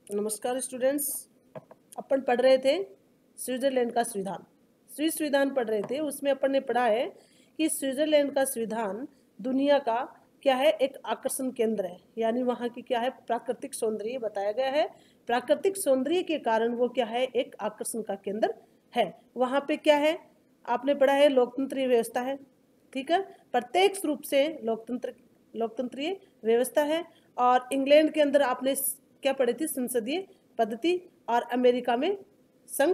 नमस्कार स्टूडेंट्स। अपन पढ़ रहे थे स्विट्जरलैंड का संविधान। स्विस संविधान पढ़ रहे थे, उसमें अपन ने पढ़ा है कि स्विट्जरलैंड का संविधान दुनिया का क्या है, एक आकर्षण केंद्र है। यानी वहाँ की क्या है, प्राकृतिक सौंदर्य बताया गया है। प्राकृतिक सौंदर्य के कारण वो क्या है, एक आकर्षण का केंद्र है। वहाँ पे क्या है, आपने पढ़ा है लोकतंत्रीय व्यवस्था है, ठीक है। प्रत्येक रूप से लोकतंत्रीय व्यवस्था है। और इंग्लैंड के अंदर आपने क्या पढ़ी थी, संसदीय पद्धति। और अमेरिका में संघ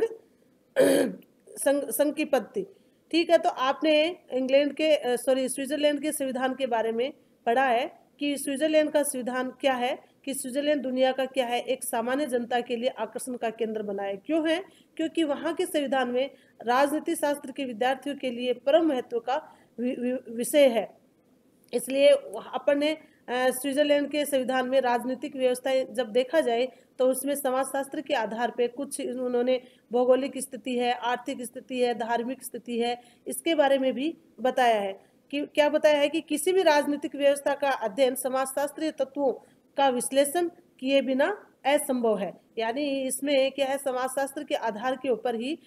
संघ की पद्धति, ठीक है। तो आपने इंग्लैंड के स्विट्जरलैंड के संविधान के बारे में पढ़ा है कि स्विट्जरलैंड का संविधान क्या है, कि स्विट्जरलैंड दुनिया का क्या है, एक सामान्य जनता के लिए आकर्षण का केंद्र बना है। क्यों है? क्योंकि वहाँ के संविधान में राजनीति शास्त्र के विद्यार्थियों के लिए परम महत्व का विषय है। इसलिए अपन ने स्विट्जरलैंड के संविधान में राजनीतिक व्यवस्था जब देखा जाए तो उसमें समाजशास्त्र के आधार पे कुछ उन्होंने भौगोलिक स्थिति है, आर्थिक स्थिति है, धार्मिक स्थिति है, इसके बारे में भी बताया है। कि क्या बताया है कि किसी भी राजनीतिक व्यवस्था का अध्ययन समाजशास्त्रीय तत्वों का विश्लेषण किए बिना असंभव है। यानी इसमें क्या है, समाजशास्त्र के आधार के ऊपर ही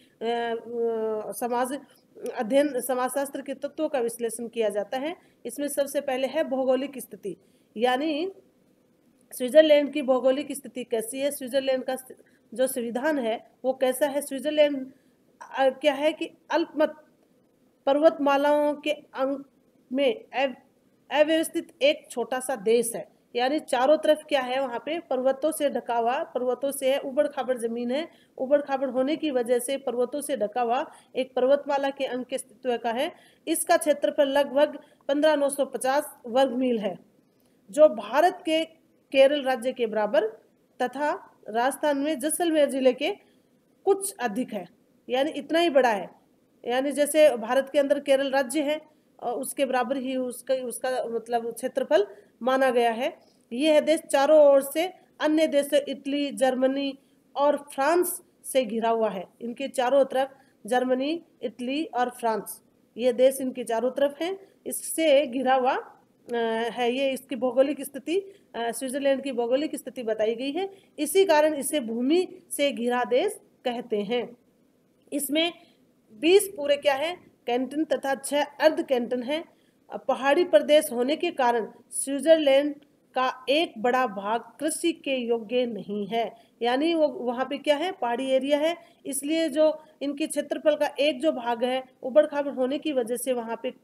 समाजशास्त्र के तत्वों का विश्लेषण किया जाता है। इसमें सबसे पहले है भौगोलिक स्थिति। यानी स्विट्जरलैंड की भौगोलिक स्थिति कैसी है, स्विट्जरलैंड का जो संविधान है वो कैसा है। स्विट्जरलैंड क्या है कि अल्पमत पर्वतमालाओं के अंग में अव्यवस्थित एक छोटा सा देश है। यानी चारों तरफ क्या है, वहाँ पे पर्वतों से ढका हुआ, पर्वतों से है, उबड़ खाबड़ जमीन है। उबड़ खाबड़ होने की वजह से पर्वतों से ढका हुआ एक पर्वतमाला के अंग के अस्तित्व का है। इसका क्षेत्रफल लगभग 15,950 वर्ग मील है, जो भारत के केरल राज्य के बराबर तथा राजस्थान में जैसलमेर जिले के कुछ अधिक है। यानी इतना ही बड़ा है। यानी जैसे भारत के अंदर केरल राज्य है और उसके बराबर ही उसका मतलब क्षेत्रफल माना गया है। यह देश चारों ओर से अन्य देशों इटली, जर्मनी और फ्रांस से घिरा हुआ है। इनके चारों तरफ जर्मनी, इटली और फ्रांस, ये देश इनके चारों तरफ हैं, इससे घिरा हुआ है। ये इसकी भौगोलिक स्थिति, स्विट्जरलैंड की भौगोलिक स्थिति बताई गई है। इसी कारण इसे भूमि से घिरा देश कहते हैं। इसमें 20 पूरे क्या है, कैंटन तथा 6 अर्ध कैंटन है। पहाड़ी प्रदेश होने के कारण स्विट्जरलैंड का एक बड़ा भाग कृषि के योग्य नहीं है। यानी वो वहाँ पे क्या है, पहाड़ी एरिया है, इसलिए जो इनके क्षेत्रफल का एक जो भाग है उबड़ खाबड़ होने की वजह से वहाँ पे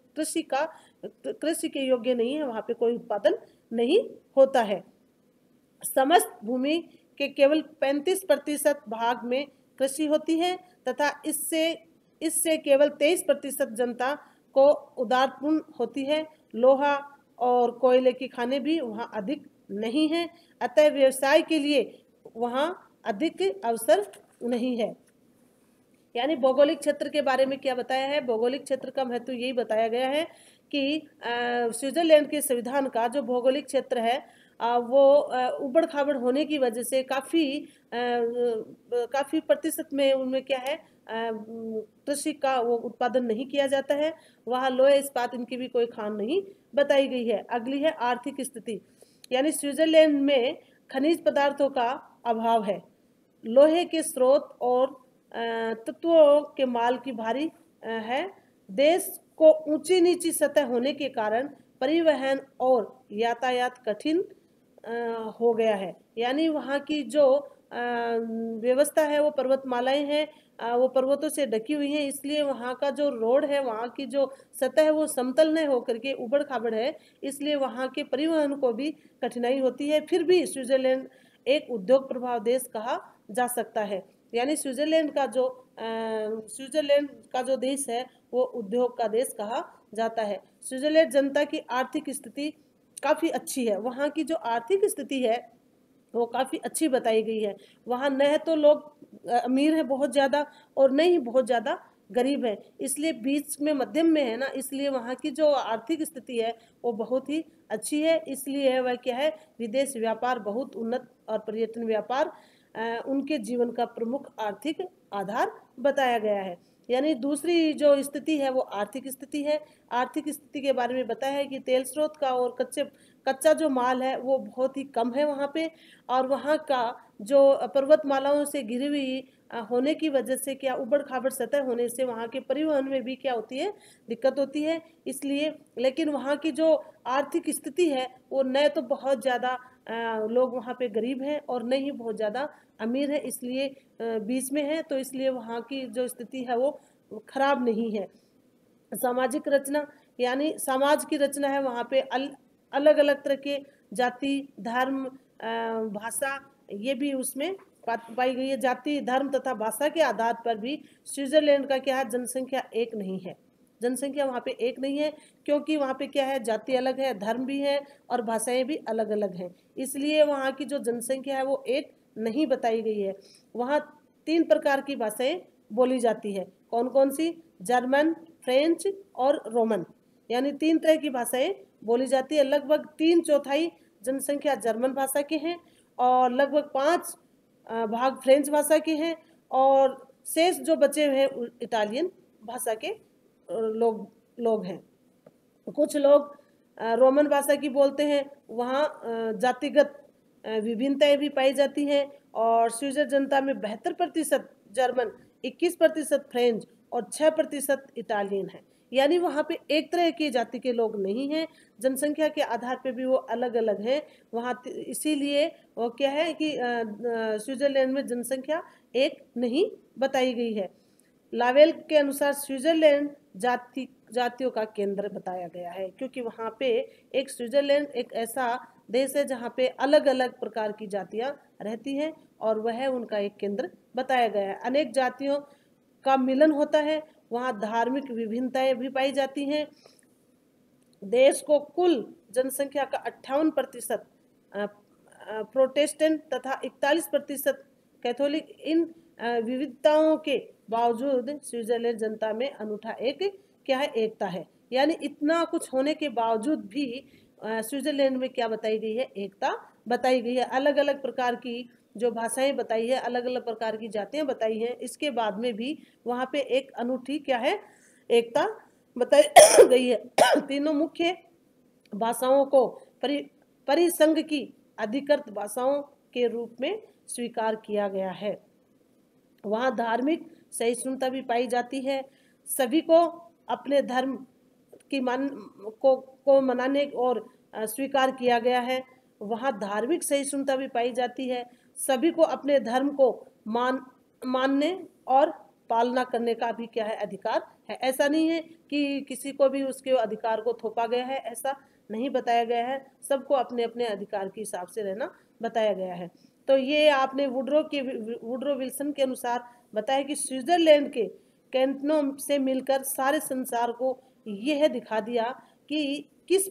कृषि के योग्य नहीं है, वहाँ पे कोई उत्पादन नहीं होता है। समस्त भूमि के केवल 35% भाग में कृषि होती है तथा इससे केवल 23% जनता को उदारपूर्ण होती है। लोहा और कोयले की खानें भी वहाँ अधिक नहीं है, अतः व्यवसाय के लिए वहाँ अधिक अवसर नहीं है। यानी भौगोलिक क्षेत्र के बारे में क्या बताया है, भौगोलिक क्षेत्र का महत्व यही बताया गया है कि स्विट्जरलैंड के संविधान का जो भौगोलिक क्षेत्र है वो उबड़ खाबड़ होने की वजह से काफी प्रतिशत में उनमें क्या है, कृषि का वो उत्पादन नहीं किया जाता है। वहाँ लोहे इस्पात इनकी भी कोई खान नहीं बताई गई है। अगली है आर्थिक स्थिति। यानी स्विट्जरलैंड में खनिज पदार्थों का अभाव है, लोहे के स्रोत और तत्वों के माल की भारी है। देश को ऊंची नीची सतह होने के कारण परिवहन और यातायात कठिन हो गया है। यानी वहाँ की जो व्यवस्था है वो पर्वतमालाएं हैं, वो पर्वतों से ढकी हुई हैं, इसलिए वहाँ का जो रोड है, वहाँ की जो सतह है वो समतल नहीं होकर के उबड़ खाबड़ है, इसलिए वहाँ के परिवहन को भी कठिनाई होती है। फिर भी स्विट्जरलैंड एक उद्योग प्रभाव देश कहा जा सकता है। यानी स्विट्जरलैंड का जो देश है वो उद्योग का देश कहा जाता है। स्विट्जरलैंड जनता की आर्थिक स्थिति काफी अच्छी है। वहाँ की जो आर्थिक स्थिति है वो काफी अच्छी बताई गई है। वहाँ न तो लोग अमीर है बहुत ज्यादा और न ही बहुत ज्यादा गरीब है, इसलिए बीच में मध्यम में है ना, इसलिए वहाँ की जो आर्थिक स्थिति है वो बहुत ही अच्छी है। इसलिए वह क्या है, विदेश व्यापार बहुत उन्नत और पर्यटन व्यापार उनके जीवन का प्रमुख आर्थिक आधार बताया गया है। यानी दूसरी जो स्थिति है वो आर्थिक स्थिति है। आर्थिक स्थिति के बारे में बताया है कि तेल स्रोत का और कच्चे कच्चा जो माल है वो बहुत ही कम है वहाँ पे, और वहाँ का जो पर्वतमालाओं से घिरी हुई होने की वजह से क्या उबड़ खाबड़ सतह होने से वहाँ के परिवहन में भी क्या होती है, दिक्कत होती है। इसलिए लेकिन वहाँ की जो आर्थिक स्थिति है वो न तो बहुत ज़्यादा लोग वहाँ पे गरीब हैं और न ही बहुत ज़्यादा अमीर है, इसलिए बीच में है, तो इसलिए वहाँ की जो स्थिति है वो खराब नहीं है। सामाजिक रचना यानी समाज की रचना है वहाँ पे अलग अलग तरह के जाति धर्म भाषा ये भी उसमें पाई गई है। जाति धर्म तथा भाषा के आधार पर भी स्विट्जरलैंड का क्या है, जनसंख्या एक नहीं है। जनसंख्या वहाँ पे एक नहीं है क्योंकि वहाँ पे क्या है, जाति अलग है, धर्म भी है और भाषाएं भी अलग अलग हैं, इसलिए वहाँ की जो जनसंख्या है वो एक नहीं बताई गई है। वहाँ 3 प्रकार की भाषाएं बोली जाती है। कौन कौन सी? जर्मन, फ्रेंच और रोमन, यानी 3 तरह की भाषाएं बोली जाती है। लगभग 3/4 जनसंख्या जर्मन भाषा की है और लगभग 5 भाग फ्रेंच भाषा के हैं और शेष जो बचे हुए हैं इटालियन भाषा के लोग हैं। कुछ लोग रोमन भाषा की बोलते हैं, वहाँ जातिगत विभिन्नताएं भी पाई जाती हैं और स्विट्जर जनता में 72% जर्मन, 21% फ्रेंच और 6% इटालियन है, यानी वहाँ पे एक तरह की जाति के लोग नहीं हैं। जनसंख्या के आधार पे भी वो अलग अलग हैं वहाँ, इसीलिए वो क्या है कि स्विट्जरलैंड में जनसंख्या एक नहीं बताई गई है। लावेल के अनुसार स्विट्जरलैंड जातियों का केंद्र बताया गया है क्योंकि वहाँ पे एक स्विट्जरलैंड एक ऐसा देश है जहाँ पे अलग अलग प्रकार की जातियाँ रहती हैं और वह उनका एक केंद्र बताया गया है। अनेक जातियों का मिलन होता है, वहाँ धार्मिक विभिन्नताएं भी पाई जाती हैं। देश को कुल जनसंख्या का 58% प्रोटेस्टेंट तथा 41% कैथोलिक, इन विविधताओं के बावजूद स्विट्जरलैंड जनता में अनूठा एक क्या है, एकता है। यानी इतना कुछ होने के बावजूद भी स्विट्जरलैंड में क्या बताई गई है, एकता बताई गई है। अलग अलग प्रकार की जो भाषाएं बताई है, अलग अलग प्रकार की जातियां बताई हैं, इसके बाद में भी वहाँ पे एक अनूठी क्या है, एकता बताई गई है। तीनों मुख्य भाषाओं को परिसंघ की अधिकृत भाषाओं के रूप में स्वीकार किया गया है। वहाँ धार्मिक सहिष्णुता भी पाई जाती है, सभी को अपने धर्म की को मनाने और स्वीकार किया गया है। वहाँ धार्मिक सहिष्णुता भी पाई जाती है, सभी को अपने धर्म को मानने और पालना करने का भी क्या है, अधिकार है। ऐसा नहीं है कि किसी को भी उसके अधिकार को थोपा गया है, ऐसा नहीं बताया गया है, सबको अपने अपने अधिकार के हिसाब से रहना बताया गया है। तो ये आपने वुड्रो विल्सन के अनुसार बताया कि स्विट्जरलैंड के कैंटनों से मिलकर सारे संसार को यह दिखा दिया कि किस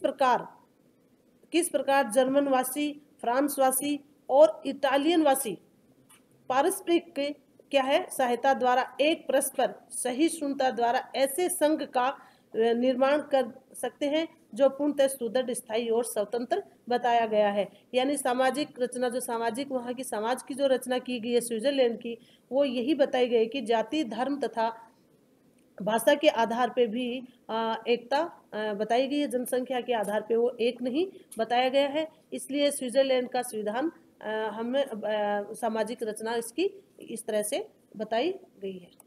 प्रकार जर्मनवासी, फ्रांसवासी और इटालियनवासी पारस्परिक क्या है, सहायता द्वारा एक परस्पर सहिष्णुता द्वारा ऐसे संघ का निर्माण कर सकते हैं जो पूर्णतः सुदृढ़, स्थायी और स्वतंत्र बताया गया है। यानी सामाजिक रचना, जो सामाजिक वहाँ की समाज की जो रचना की गई है स्विट्जरलैंड की, वो यही बताई गई कि जाति धर्म तथा भाषा के आधार पे भी एकता बताई गई है, जनसंख्या के आधार पे वो एक नहीं बताया गया है। इसलिए स्विट्जरलैंड का संविधान हमें सामाजिक रचना इसकी इस तरह से बताई गई है।